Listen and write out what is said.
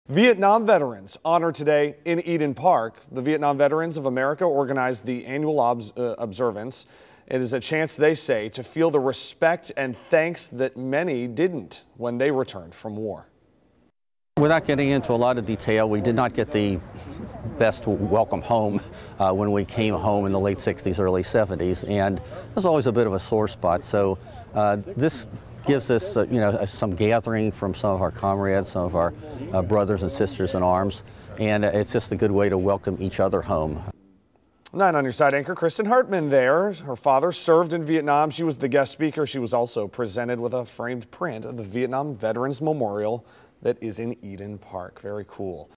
Vietnam veterans honored today in Eden Park. The Vietnam Veterans of America organized the annual observance. It is a chance, they say, to feel the respect and thanks that many didn't when they returned from war. Without getting into a lot of detail, we did not get the best welcome home when we came home in the late 60s, early 70s, and it was always a bit of a sore spot. So this gives us, some gathering from some of our comrades, some of our brothers and sisters in arms, and it's just a good way to welcome each other home. 9 on your side, Anchor Kristyn Hartman there. Her father served in Vietnam. She was the guest speaker. She was also presented with a framed print of the Vietnam Veterans Memorial that is in Eden Park. Very cool.